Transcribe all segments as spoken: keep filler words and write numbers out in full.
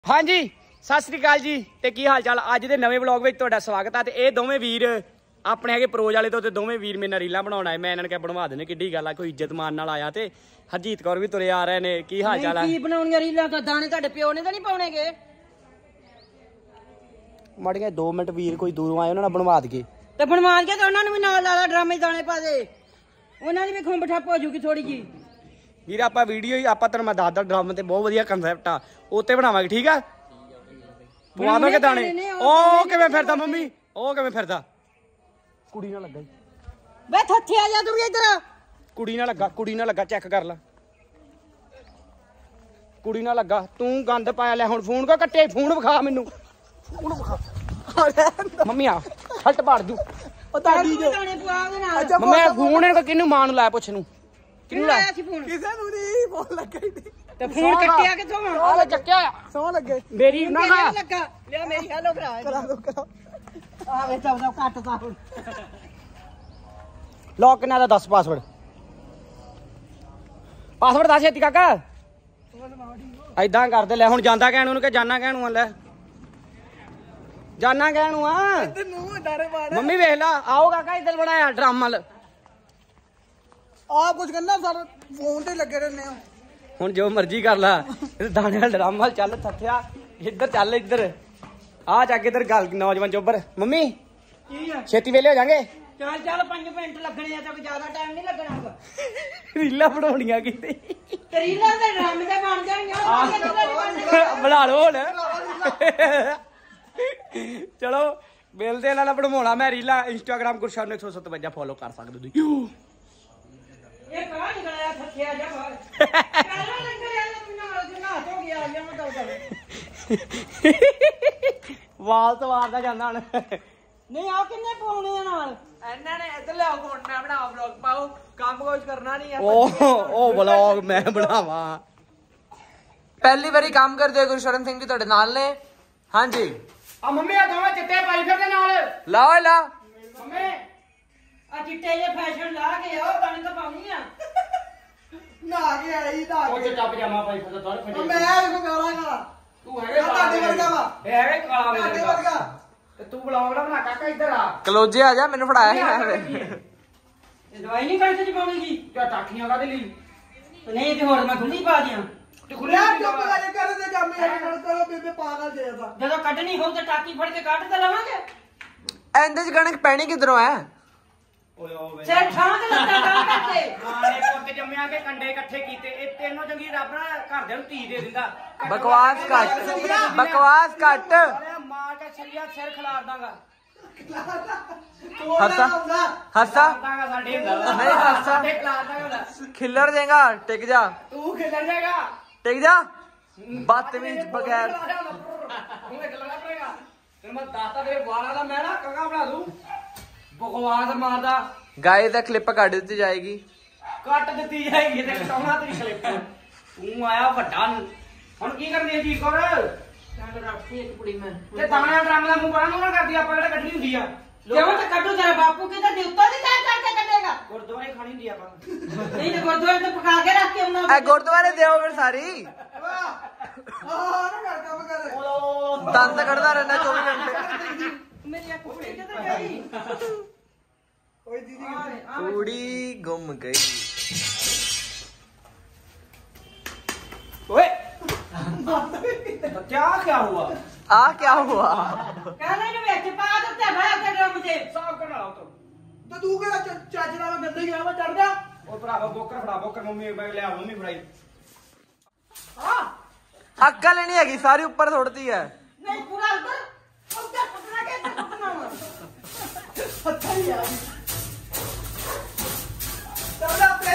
हाँ जी सत श्री अकाल जी ते की हाल चाल। अज दे नवे व्लॉग में तुहाडा स्वागत है। ते ये दोवें वीर अपने है परोज वाले तो दोवें वीर मेरे रीलां बनाउण आए। मैं इन्हां ने बनवा देने किड्डी गल आ, कोई इज्जत मान नाल आया। ते हरजीत कौर भी तुरे आ रहे ने। की हाल चाल है? की बनाउणियां रीलां दा दाने तुहाडे प्यो ने तां नहीं पाउणेगे? माड़ियां दो मिनट वीर कोई दूरों आए उन्हां नाल बनवा दईए ते बनवा के ते उन्हां नूं भी नाल ला ला ड्रामे दाने पा दे, उन्हां दी भी खुंब ठप्प हो जूगी थोड़ी जी। वीर आपां वीडियो ही आपां तैनूं मैं दसदा ड्रामे ते बहुत वधिया कंसैप्ट आ, उत्ते बनावांगे ठीक आ। पवा दोगे दाने। ओ किवें फिरदा मम्मी, ओ किवें फिरदा? कुड़ी ना लगा वे थत्थे आ जा तू भी इधर। कुड़ी ना लगा, कुड़ी ना लगा, चेक कर ला। कुड़ी ना लगा, तू गंद पाया। ले हुण फोन को कट्टे, फोन विखा मैनू, फोन विखा। मम्मी आ हट पाड़ दू ओ ताडी जो दाने पवा दे नाल। मम्मी फोन इनको किन्नू मां नूं लाया पुੱਛ नूं किन्नू लाया ਸੀ ਫੋਨ? ਕਿਸੇ ਨੂੰ ਨਹੀਂ, ਫੋਨ ਲੱਗਾ ਹੀ ਨਹੀਂ। ਤੇ ਫੋਨ ਕੱਟਿਆ ਕਿੱਥੋਂ ਹੁਣ? ਆ ਲੈ ਚੱਕਿਆ ਸੌ ਲੱਗੇ ਮੇਰੀ ਨਾ ਨਾ ਲੱਗਾ ਲਿਆ ਮੇਰੀ ਹੈਲੋ ਭਰਾ ਕਰਾ ਦੋ ਕਰਾ ਆ ਵੇ ਚੌਦਾ ਕੱਟਦਾ ਹੁਣ। ਲੌਕ ਕਿੰਨਾ ਦਾ ਦੱਸ? ਪਾਸਵਰਡ ਪਾਸਵਰਡ ਦੱਸ ਛੇਤੀ ਕਾਕਾ। ਐਦਾਂ ਕਰਦੇ ਲੈ ਹੁਣ ਜਾਂਦਾ ਕਹਿਣ ਉਹਨੂੰ ਕਿ ਜਾਨਾ ਕਹਿਣ ਨੂੰ ਲੈ ਜਾਨਾ ਕਹਿਣ ਨੂੰ ਆ ਤੈਨੂੰ ਡਰੇ ਮਾਰ। ਮੰਮੀ ਵੇਖ ਲਾ ਆਓ ਕਾਕਾ ਇੱਧਰ ਬਣਾਇਆ ਡਰਮ ਵਾਲ ਆ ਕੁਝ ਕਰਨਾ ਸਰ ਫੋਨ ਤੇ ਲੱਗੇ ਰਹਿੰਦੇ ਆ। ਹੁਣ ਜੋ ਮਰਜ਼ੀ ਕਰ ਲਾ, ਦਾਣੇ ਵਾਲ ਡਰਮ ਵਾਲ ਚੱਲ ਥੱਥਿਆ ਇੱਧਰ ਚੱਲ ਇੱਧਰ ਆ ਜਾ ਕੇ ਇੱਧਰ ਗੱਲ ਨੌਜਵਾਨ ਚੋਬਰ। ਮੰਮੀ ਕੀ ਆ ਛੇਤੀ ਵੇਲੇ ਹੋ ਜਾਾਂਗੇ। ਚੱਲ ਚੱਲ ਪੰਜ ਮਿੰਟ ਲੱਗਣੇ ਆ ਤਾਂ ਜ਼ਿਆਦਾ ਟਾਈਮ ਨਹੀਂ ਲੱਗਣਾ। ਰੀਲਾਂ ਬਣਾਉਣੀਆਂ ਕਿਤੇ ਰੀਲਾਂ ਦੇ ਡਰਮ ਤੇ ਬਣ ਜਾਣਗੀਆਂ। ਬਣਾ ਲਓ ਹੁਣ ਚਲੋ ਮਿਲਦੇ ਇਹਨਾਂ ਨਾਲ ਬਣਵਾਉਣਾ ਮੈਂ ਰੀਲਾਂ। ਇੰਸਟਾਗ੍ਰਾਮ ਗੁਰਸ਼ਰਨ ਇੱਕ ਸੌ ਸਤਵੰਜਾ ਫੋਲੋ ਕਰ ਸਕਦੇ ਤੁਸੀਂ। ਇਹ ਕਹਾਂ ਨਿਕਲਿਆ ਥੱਕਿਆ ਜਾ ਬਾਹਰ ਕਾਲਾ ਲੰਗਰ ਯਾਰ ਬਿਨਾ ਜਨਾ ਹੋ ਗਿਆ ਜਾਂ ਮੈਂ ਗੱਲ ਕਰ ਵਾਲ ਸਵਾਰਦਾ ਜਾਂਦਾ ਹੁਣ। ਨਹੀਂ ਆ ਕਿੰਨੇ ਪਾਉਣੇ ਆ ਨਾਲ? ਇਹਨਾਂ ਨੇ ਇੱਧਰ ਲਿਆਓ ਫੋਨ, ਮੈਂ ਬਣਾ ਵਲੌਗ ਪਾਓ, ਕੰਮ ਕੁਝ ਕਰਨਾ ਨਹੀਂ ਆ। ਉਹ ਉਹ ਵਲੌਗ ਮੈਂ ਬਣਾਵਾਂ। ਪਹਿਲੀ ਵਾਰੀ ਕੰਮ ਕਰਦੇ ਹੋ ਗੁਰਸ਼ਰਨ ਸਿੰਘ ਜੀ ਤੁਹਾਡੇ ਨਾਲ ਨੇ? ਹਾਂਜੀ ਆ ਮੰਮੀ ਆ ਦੋਵੇਂ ਚਿੱਟੇ ਪਾਈ ਫਿਰਦੇ ਨਾਲ। ਲਾਓ ਲਾ ਮੰਮੀ ਆ ਚਿੱਟੇ ਜੇ ਫੈਸ਼ਨ ਲਾ ਕੇ ਉਹ ਗਾਣੇ ਤਾਂ ਪਾਉਣੀ ਆ। ਨਾ ਕੇ ਆਈ ਤਾਂ ਉਹ ਚਿੱਟਾ ਪਜਾਮਾ ਪਾਈ ਫਿਰਦਾ ਦੋਰ ਫਟੇ। ਮੈਂ ਵੇਖੋ ਕਾਲਾ ਕਾਲਾ ਤੂੰ ਹੈਗੇ ਤੁਹਾਡੇ ਵਰਗਾ ਵਾ। ਇਹ ਹੈਗੇ ਕਾਲਾ ਤੁਹਾਡੇ ਮੇਰੇ ਵਰਗਾ ਤੇ ਤੂੰ ਵਲੌਗ ਨਾ ਬਣਾ ਕਾਕਾ ਇੱਧਰ ਆ। ਕਲੋਜੇ ਆ ਜਾ, ਮੈਨੂੰ ਫੜਾਇਆ ਸੀ ਮੈਂ। ਇਹ ਦਵਾਈ ਨਹੀਂ ਕਣਕ ਚ ਪਾਉਣੀ ਜੀ? ਕਿਆ ਟਾਕੀਆਂ ਕਾਦੇ ਲਈ? ਨਹੀਂ ਤੇ ਹੋਰ ਮੈਂ ਖੁੱਲੀ ਪਾ ਦਿਆਂ। ਤੇ ਖੁੱਲੇ ਯਾਰ ਚੁੱਪ ਕਰ ਕਰ ਦੇ ਕੰਮ ਯਾਰ ਕਰ ਕਰੋ ਬੇਬੇ ਪਾਗਲ ਦੇ ਦਾ। ਜਦੋਂ ਕੱਢਣੀ ਹੋਊ ਤੇ ਟਾਕੀ ਫੜ ਕੇ ਕੱਢ ਤਾਂ ਲਵਾਂਗੇ। ਇਹਦੇ ਚ ਕਣਕ ਪੈਣੀ ਕਿਧਰੋਂ ਐ? ਓਏ ਓਏ ਸਿਰ ਠਾਂ ਤੇ ਲੱਗਾ ਕੰਮ ਕਰਦੇ। ਮਾਰੇ ਪੁੱਤ ਜੰਮਿਆ ਕੇ ਕੰਡੇ ਇਕੱਠੇ ਕੀਤੇ। ਇਹ ਤੈਨੂੰ ਚੰਗੀ ਰੱਬ ਨਾਲ ਘਰਦਿਆਂ ਨੂੰ ਧੀ ਦੇ ਦਿੰਦਾ। ਬਕਵਾਸ ਘੱਟ, ਬਕਵਾਸ ਘੱਟ। ਮਾਰ ਕੇ ਛੱਲਿਆ ਸਿਰ ਖਿਲਾਰ ਦਾਂਗਾ। ਹੱਸਾ ਹੱਸਾ ਦਾਂਗਾ ਸਾਡੇ ਹੁੰਦਾ ਨਹੀਂ ਹੱਸਾ ਸਾਡੇ ਖਿਲਾਰ ਦਾਂਗਾ। ਖਿੱਲਰ ਜਾਏਗਾ, ਟਿਕ ਜਾ ਤੂੰ ਖੇਲਣ ਜਾਏਗਾ। ਟਿਕ ਜਾ ਬਦਤਮੀਜ਼ ਬਗੈਰ। ਤੂੰ ਇੱਕ ਲਗਾ ਪਏਗਾ ਤੈਨੂੰ ਮੈਂ ਦੱਸਦਾ ਤੇਰੇ ਵਾਲਾਂ ਦਾ ਮੈਂ ਨਾ ਕੰਗਾ ਬਣਾ ਦੂੰ। ਬਕਵਾਸ ਮਾਰਦਾ। ਗਾਇ ਦਾ ਕਲਿੱਪ ਕੱਢ ਦਿੱਤੀ ਜਾਏਗੀ, ਕੱਟ ਦਿੱਤੀ ਜਾਏਗੀ ਤੇ ਕਟਾਉਣਾ ਤੇਰੀ ਕਲਿੱਪ। ਤੂੰ ਆਇਆ ਵੱਡਾ ਹੁਣ ਕੀ ਕਰਨੀ ਹੈ ਜੀ ਕੋਰ ਚੱਲ ਰੱਖੀ ਇੱਕ ਕੁੜੀ ਮੈਂ ਤੇ ਤਾਣਾ ਡਰਮ ਦਾ ਮੂੰਹ ਬਣਾ ਨੂੰ ਨਾ ਕਰਦੀ ਆਪਾਂ ਕਿਹੜਾ ਕੱਢਣੀ ਹੁੰਦੀ ਆ। ਕਿਉਂ ਤੇ ਕੱਢੂ ਤੇਰਾ ਬਾਪੂ ਕਿਤੇ ਦੀ ਉੱਤੋਂ ਦੀ ਤੈਅ ਕਰਕੇ ਕੱਢੇਗਾ। ਗੁਰਦੁਆਰੇ ਖਾਣੀ ਹੁੰਦੀ ਆਪਾਂ। ਨਹੀਂ ਤੇ ਗੁਰਦੁਆਰੇ ਤੇ ਪਕਾ ਕੇ ਰੱਖ ਕੇ ਉਹਨਾਂ ਇਹ ਗੁਰਦੁਆਰੇ ਦਿਓ ਫਿਰ ਸਾਰੀ। ਹਾਂ ਨਾ ਕਰ ਕੰਮ ਕਰ। ਦੰਦ ਕੱਢਦਾ ਰਹਿੰਦਾ ਚੌਵੀ ਘੰਟੇ। ਮੇਰੀ ਅੱਖ ਕੁੜੀ ਕਿੱਧਰ ਗਈ? ਓਏ ਦੀਦੀ ਕੁੜੀ ਗੁੰਮ ਗਈ। ਓਏ क्या क्या हुआ? ਆ क्या हुआ? ਕਹਿੰਦਾ ਇਹਨੂੰ ਵਿੱਚ ਪਾ ਦਿੱਤੇ ਭਾਈ ਉੱਤੇ ਡਰਮ ਤੇ। ਸਾਫ ਕਰਨਾ ਲਾਓ ਤੂੰ। ਤੇ ਤੂੰ ਕਿਹੜਾ ਚੱਜ ਨਾਲ ਗੰਦੇ ਗਿਆ ਵਾ ਚੜ ਜਾ। ਉਹ ਭਰਾਵਾ ਬੋਕਰ ਫੜਾ ਬੋਕਰ ਮੰਮੀ ਮੈਂ ਲਿਆ ਮੰਮੀ ਫੜਾਈ। ਅਕਲ ਨਹੀਂ ਹੈਗੀ, ਸਾਰੀ ਉੱਪਰ ਸੁੱਟਦੀ ਹੈ। ਨਹੀਂ ਪੂਰਾ ਉੱਧਰ ਉੱਧਰ ਪੁੱਟਣਾ ਕਿ ਇੱਧਰ ਪੁੱਟਣਾ ਵਾ? ਅੱਛਾ ਹੀ ਆ ਚੱਲ ਆਪੇ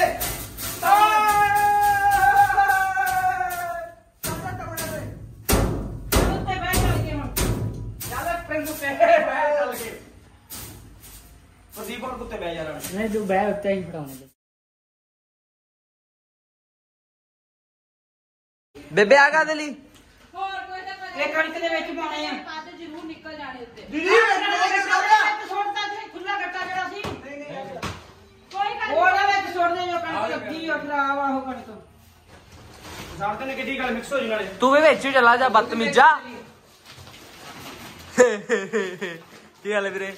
ਉੱਤੇ ਬੈਠ ਜਾ ਕੇ ਹੁਣ। ਚੱਲ ਪਿੰਡ ਉੱਤੇ ਬਹਿ ਚੱਲ ਕੇ। ਪ੍ਰਦੀਪ ਹੋਰ ਕੁੱਤੇ ਬਹਿ ਜਾ ਲੈਣ। ਨਹੀਂ ਤੂੰ ਬਹਿ ਉੱਤੇ ਹੀ ਫੜਾਉਣਾ। ਬੇਬੇ ਆ ਕਾਹਦੇ ਲਈ? ਹੋਰ ਕੋਈ ਤਾਂ ਕਰੇ ਇਹ ਕਣਕ ਦੇ ਵਿੱਚ ਪਾਉਣੇ ਆ। ਪਾਤੇ ਜ਼ਰੂਰ ਨਿਕਲ ਜਾਣੇ ਉੱਤੇ। ਦੀਦੀ ਵਿੱਚ ਸੁੱਟਦਾ ਸੀ ਖੁੱਲਾ ਗੱਟਾ ਜਿਹੜਾ ਸੀ ਨਹੀਂ ਨਹੀਂ ਕੋਈ ਗੱਲ ਉਹਦੇ ਵਿੱਚ ਸੁੱਟਦੇ ਜੋ ਕਣਕ ਲੱਗੀ ਆ ਖਰਾਬ ਆ ਉਹ ਕਣਕ। ਸਾਰਤੇ ਨੇ ਕਿੱਡੀ ਗੱਲ ਮਿਕਸ ਹੋ ਜੀ ਨਾਲੇ ਤੂੰ ਵੀ ਵਿੱਚ ਹੀ ਚਲਾ ਜਾ ਬਦਤਮੀਜ਼ਾ ਕੀ ਹਾਲ ਹੈ ਵੀਰੇ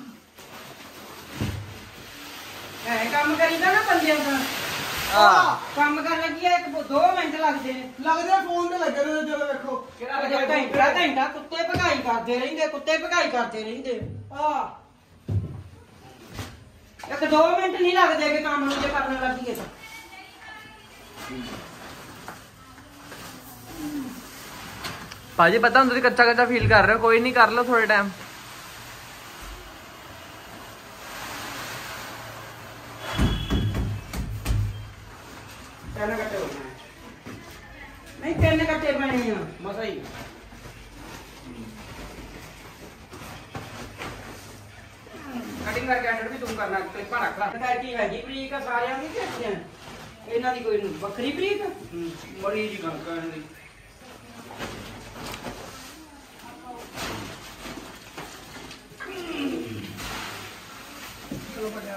ਐ ਕੰਮ ਕਰੀਦਾ ਨਾ ਬੰਦਿਆਂ ਦਾ ਹਾਂ ਕੰਮ ਕਰਨ ਲੱਗੀ ਆ ਇੱਕ ਦੋ ਮਿੰਟ ਲੱਗਦੇ ਨੇ ਲੱਗਦੇ ਆ ਫੋਨ ਤੇ ਲੱਗੇ ਨੇ ਜਦੋਂ ਵੇਖੋ ਕਿਹੜਾ ਘੰਟਾ ਘੰਟਾ ਕੁੱਤੇ ਭਗਾਈ ਕਰਦੇ ਰਹਿੰਦੇ ਕੁੱਤੇ ਭਗਾਈ ਕਰਦੇ ਰਹਿੰਦੇ ਆ ਇੱਕ ਦੋ ਮਿੰਟ ਨਹੀਂ ਲੱਗਦੇ ਕਿ ਕੰਮ ਨੂੰ ਜੇ ਕਰਨ ਲੱਗੀਏ ਤਾਂ ਭਾਜੀ ਪਤਾ ਹੁਣ ਤੁਸੀਂ ਕੱਚਾ ਕੱਚਾ ਫੀਲ ਕਰ ਰਹੇ ਹੋ ਕੋਈ ਨਹੀਂ ਕਰ ਲਓ ਥੋੜੇ ਟਾਈਮ ਤਿੰਨ ਘੱਟੇ ਹੋ ਗਏ ਨਹੀਂ ਤਿੰਨ ਕੱਟੇ ਬਣੇ ਆ ਮਸਾ ਹੀ ਕਟਿੰਗ ਕਰਕੇ ਐਡਿਟ ਵੀ ਤੂੰ ਕਰਨਾ ਕਲਿੱਪਾਂ ਰੱਖ ਲੈ ਤਾਂ ਕੀ ਹੈਗੀ ਬਰੀਕ ਆ ਸਾਰਿਆਂ ਦੀ ਕਿੱਥੇ ਇਹਨਾਂ ਦੀ ਕੋਈ ਵੱਖਰੀ ਬਰੀਕ ਬੜੀ ਜੀ ਗੱਲ ਕਰਨ ਦੀ ਚਲੋ ਪਟਿਆ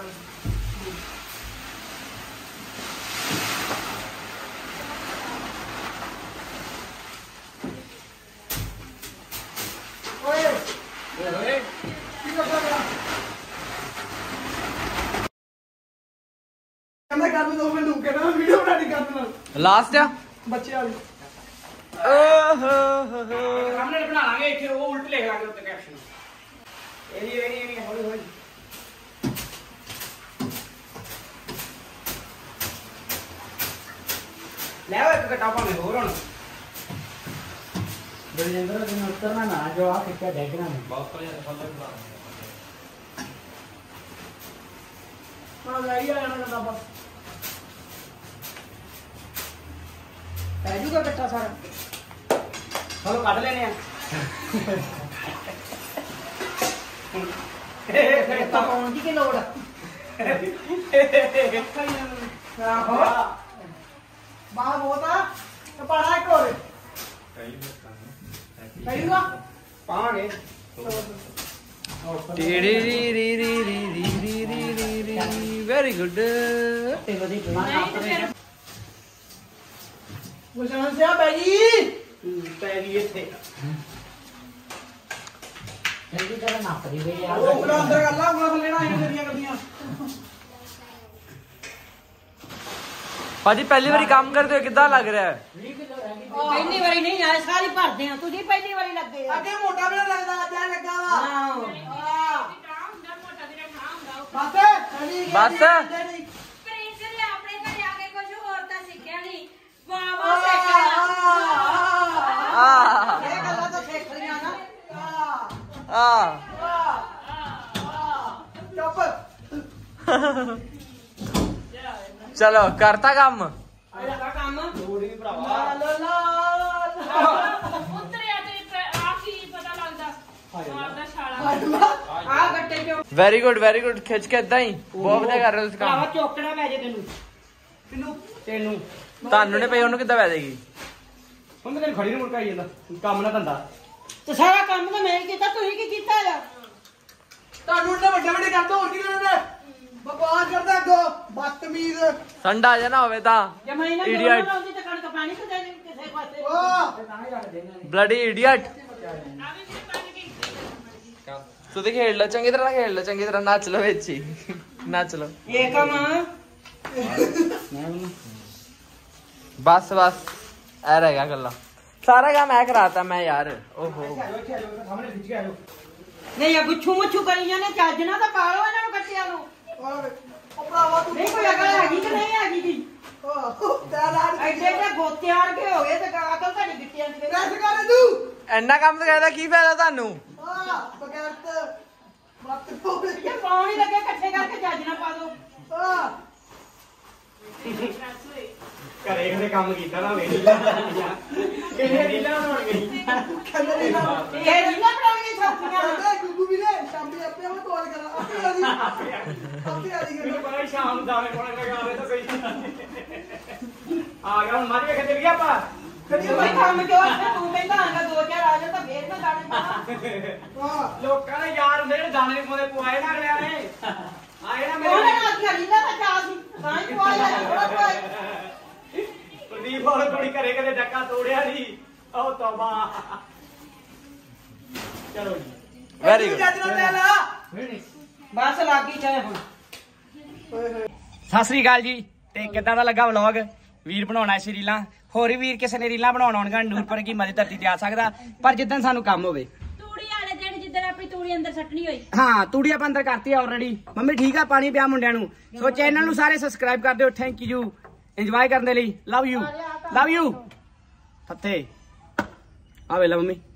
ਓਏ ਓਏ ਕੀ ਕਰਦਾ ਪਿਆ ਕਹਿੰਦਾ ਕਰ ਦੋ ਮਿੰਟ ਰੁਕ ਕੇ ਨਾ ਵੀਡੀਓ ਬਣਾਣੀ ਕਰ ਦੇਣਾ ਲਾਸਟ ਆ ਬੱਚੇ ਵਾਲੀ ਸਾਹਮਣੇ ਬਣਾ ਲਾਂਗੇ ਇੱਥੇ ਉਹ ਉਲਟ ਲਿਖ ਲਾਂਗੇ ਉੱਤੇ ਕੈਪਸ਼ਨ ਇਹ ਨਹੀਂ ਇਹ ਨਹੀਂ ਇਹ ਨਹੀਂ ਹੌਲੀ ਹੌਲੀ ਲੈ ਉਹ ਇੱਕ ਘਟਾ ਭਾਵੇਂ ਹੋਰ ਹੁਣ ਬਲਜਿੰਦਰ ਜੀ ਨੂੰ ਉਤਰਨਾ ਨਾ ਜੋ ਆ ਕਿੱਥੇ ਡੈਗਣਾ ਨਹੀਂ ਹਾਂ ਲੈ ਹੀ ਆ ਜਾਣਾ ਕਰਦਾ ਬਸ ਪੈ ਜੂਗਾ ਕੱਟਾ ਸਾਰਾ ਚਲੋ ਕੱਢ ਲੈਨੇ ਆ ਤਾਂ ਪਾਉਣ ਦੀ ਕੀ ਲੋੜ ਆ ਆਹੋ ਬਾਹਰ ਬੋਤਾ ਤੇ ਪੜਾ ਇੱਕ ਹੋਰ ਕਹੀਗਾ ਪਾਵਾਂਗੇ ਰੀ ਰੀ ਰੀ ਰੀ ਰੀ ਰੀ ਰੀ ਰੀ ਰੀ ਵੈਰੀ ਗੁੱਡ ਤੇ ਵਧੀ ਨਹੀਂ ਤੇ ਫਿਰ ਮੁਸ਼ਾਨ ਸਿਆ ਬਾਈ ਪੈ ਗਈ ਇੱਥੇ ਜਲਦੀ ਕਰ ਨਾ ਪੜੀ ਵੇ ਉਹ ਆਪਣਾ ਅੰਦਰ ਕਰ ਲਾ ਉਹ ਥੱਲੇ ਨਾ ਆਈਆਂ ਤੇਰੀਆਂ ਕਰਦੀਆਂ ਭਾਜੀ ਪਹਿਲੀ ਵਾਰੀ ਕੰਮ ਕਰਦੇ ਹੋ ਕਿੱਦਾਂ ਲੱਗ ਰਿਹਾ ਹੈ ਪਹਿਲੀ ਵਾਰੀ ਨਹੀਂ ਆਏ ਸਾਰੀ ਭਰਦੇ ਆ ਤੁਸੀਂ ਪਹਿਲੀ ਵਾਰੀ ਲੱਗੇ ਆ ਅੱਗੇ ਮੋਟਾ ਵੀ ਨਾ ਲੱਗਦਾ ਅੱਜ ਐਂ ਲੱਗਾ ਵਾ ਹਾਂ ਹਾਂ ਠਾਹ ਹੁੰਦਾ ਮੋਟਾ ਵੀਰਾ ਠਾਹ ਹੁੰਦਾ ਬਸ ਅਲੀ ਬਸ। ਪ੍ਰਿੰਸ ਨੇ ਆਪਣੇ ਘਰੇ ਆ ਕੇ ਕੁਝ ਹੋਰ ਤਾਂ ਸਿੱਖਿਆ ਨਹੀਂ ਵਾਹ ਵਾਹ ਸਿੱਖਿਆ ਆ ਇਹ ਗੱਲਾਂ ਤਾਂ ਸਿੱਖ ਲੀਆਂ ਨਾ ਆ ਚੁੱਪ ਚਲੋ ਕਰਤਾ ਕੰਮ ਆਇਆ ਕੰਮ ਲੋੜ ਹੀ ਭਰਾਵਾ ਲਾ ਲਾ ਲਾ ਉਤਰਿਆ ਤੇ ਆ ਕੀ ਪਤਾ ਲੱਗਦਾ ਮਾਰਦਾ ਛਾਲਾ ਆ ਗੱਟੇ ਚੋਂ ਵੈਰੀ ਗੁੱਡ ਵੈਰੀ ਗੁੱਡ ਖਿੱਚ ਕੇ ਇਦਾਂ ਹੀ ਬਹੁਤ ਵਧੀਆ ਕਰ ਰਹੇ ਹੋ ਤੁਸੀਂ ਭਰਾਵਾ ਕੰਮ ਚੋਕਣਾ ਪੈ ਜੇ ਤੈਨੂੰ ਤੈਨੂੰ ਤੈਨੂੰ ਤੁਹਾਨੂੰ ਨੇ ਪਈ ਉਹਨੂੰ ਕਿੱਦਾਂ ਪੈ ਜਾਏਗੀ ਹੁਣ ਤੈਨੂੰ ਖੜੀ ਨੂੰ ਮੁੜਕਾਈ ਜਾਂਦਾ ਕੰਮ ਨਾ ਧੰਦਾ ਤੇ ਸਾਰਾ ਕੰਮ ਤਾਂ ਮੈਂ ਹੀ ਕੀਤਾ ਤੁਸੀਂ ਕੀ ਕੀਤਾ ਆ ਤੁਹਾਨੂੰ ਤਾਂ ਵੱਡੇ ਵੱਡੇ ਕਰਦੇ ਹੋਰ ਕੀ ਕਰਨਾ ਬਕਵਾਸ ਕਰਦਾ ਅੱਗੋ ਬਦਤਮੀਜ਼ ਠੰਡਾ ਜਾਂ ਨਾ ਹੋਵੇ ਤਾਂ ਜੇ ਮੈਂ ਇਹਨਾਂ ਨੂੰ Idiot. ਲਾਉਂਦੀ ਤਾਂ ਕਣਕ ਪਾਣੀ ਤੇ ਦੇ ਦੇ ਕਿਸੇ ਪਾਸੇ ਵਾਹ ਬਲੱਡੀ ਇਡੀਅਟ ਆ ਵੀ ਮੇਰੇ ਪਾਣੀ ਦੀ ਤੁਸੀਂ ਖੇਡ ਲਓ ਚੰਗੀ ਤਰ੍ਹਾਂ ਖੇਡ ਲਓ ਚੰਗੀ ਤਰ੍ਹਾਂ ਨੱਚ ਲਓ ਵਿੱਚ ਹੀ ਨੱਚ ਲਓ ਇਹ ਕੰਮ ਬਸ ਬਸ ਐ ਰਹਿ ਗਿਆ ਗੱਲਾਂ ਸਾਰਾ ਕੰਮ ਐ ਕਰਾਤਾ ਮੈਂ ਯਾਰ ਓਹੋ ਸਾਹਮਣੇ ਖਿੱਚ ਕੇ ਆਜੋ ਨਹੀਂ ਆ ਗੁੱਛੂ ਮੁੱਛੂ ਕਰੀ ਜਾਂਦੇ ਚੱਜ ਨਾ ਤਾਂ ਪਾ ਲਓ ਇਹਨਾਂ ਨੂੰ ਕੱਟਿਆਂ ਨੂੰ ਉਹ ਭਰਾਵਾ ਤੂੰ ਨਹੀਂ ਕੋਈ ਅਕਲ ਹੈਗੀ ਕਿ ਨਹੀਂ ਹੈਗੀ ਜੀ ਤੇਰਾ ਐਡੇ ਐਡੇ ਗੋਤਿਆੜ ਕੇ ਹੋ ਗਏ ਤੇ ਅਕਲ ਤਾਂ ਨਹੀਂ ਗਿੱਟਿਆਂ ਦੀ ਪ੍ਰੈਸ ਕਰ ਤੂੰ ਇੰਨਾ ਕੰਮ ਤਾਂ ਕਰਦਾ ਕੀ ਫਾਇਦਾ ਤੁਹਾਨੂੰ ਹਾਂ ਬਗੈਰਤ ਮਤ ਹੋਵੇ ਜੇ ਪਾਉਣ ਹੀ ਲੱਗੇ ਇਕੱਠੇ ਕਰਕੇ ਚੱਜ ਨਾ ਪਾ ਦੋ ਹਾਂ ਘਰੇ ਇਹਨੇ ਕੰਮ ਕੀਤਾ ਨਾ ਵੇ ਕਿੰਨੇ ਰੀਲਾਂ ਬਣਾਉਣ ਗਈ ਕਹਿੰਦੇ ਨਾ ਇਹ ਰੀਲਾਂ ਬਣਾਉਣੀਆਂ ਛਾਪੀਆਂ ਕਹਿੰਦੇ ਗੁੱਗੂ ਵੀ ਨੇ ਸ਼ਾਮੀ ਆਪੇ ਉਹ ਤੋੜ ਕਰਾਂ ਆਪੇ ਆਦੀ ਆਪੇ ਆਦੀ ਮੈਨੂੰ ਪਤਾ ਸ਼ਾਮ ਨੂੰ ਦਾਣੇ ਪਾਣੇ ਲਗਾਵੇ ਤਾਂ ਕੋਈ ਆ ਗਿਆ ਹੁਣ ਮਾਰੀ ਵੇਖ ਚੱਲ ਗਿਆ ਆਪਾਂ ਕੋਈ ਕੰਮ ਕਿਉਂ ਇੱਥੇ ਤੂੰ ਕਹਿੰਦਾ ਆਂਗਾ ਦੋ ਚਾਰ ਆ ਜਾ ਤਾਂ ਫੇਰ ਮੈਂ ਦਾਣੇ ਪਾਵਾਂ ਵਾਹ ਲੋਕਾਂ ਦੇ ਯਾਰ ਹੁੰਦੇ ਜਿਹੜੇ ਦਾਣੇ ਪਾਉਂਦੇ ਪਵਾਏ ਨਾ ਅਗਲਿਆਂ ਨੇ ਆਏ ਨਾ ਉਹਨੇ ਮੇਰੇ ਨਾਲ ਕੀ ਰੀਲਾਂ ਦਾ ਚਾਹ ਸੀ ਤਾਂ ਹੀ ਪਵਾਇਆ ਥੋੜਾ ਪਵਾਇਆ ਸੰਦੀਪ ਹੋਰ ਕੁੜੀ ਘਰੇ ਕਦੇ ਡੱਕਾ ਤੋੜਿਆ ਨਹੀਂ ਉਹ ਤੋਬਾ ਚਲੋ ਜੀ ਵੈਰੀ ਗੁੱਡ ਜੱਜ ਨਾਲ ਲੈ ਲਾ ਬਸ ਲੱਗੀ ਚਾਹੇ ਹੁਣ ਸਤਿ ਸ੍ਰੀ ਅਕਾਲ ਜੀ ਤੇ ਕਿੱਦਾਂ ਦਾ ਲੱਗਾ ਵਲੌਗ ਵੀਰ ਬਣਾਉਣਾ ਸੀ ਰੀਲਾਂ ਹੋਰ ਵੀ ਵੀਰ ਕਿਸੇ ਨੇ ਰੀਲਾਂ ਬਣਾਉਣ ਆਉਣਗਾ ਨੂਰਪੁਰ ਕੀ ਮਦੀ ਧਰਤੀ ਤੇ ਆ ਸਕਦਾ ਪਰ ਜਿੱਦਣ ਸਾਨੂੰ ਕੰਮ ਹੋਵੇ ਤੂੜੀ ਵਾਲੇ ਦਿਨ ਜਿੱਦਣ ਆਪਣੀ ਤੂੜੀ ਅੰਦਰ ਸੱਟਣੀ ਹੋਈ ਹਾਂ ਤੂੜੀ ਆਪਾਂ ਅੰਦਰ ਕਰਤੀ ਆਲਰੇਡੀ ਮੰਮੀ ਠੀਕ ਆ ਪਾਣੀ ਪਿਆ ਮੁੰਡਿਆਂ ਨੂੰ ਸੋ ਚੈਨਲ ਨੂੰ ਸਾਰੇ ਸਬਸਕ੍ਰਾਈਬ ਕਰ ਦਿਓ ਥੈਂਕ ਯੂ ਇੰਜੋਏ ਕਰਨ ਦੇ ਲਈ ਲਵ ਯੂ ਲਵ ਯੂ ਫੱਤੇ ਆ ਵੇਲਾ ਮੰਮੀ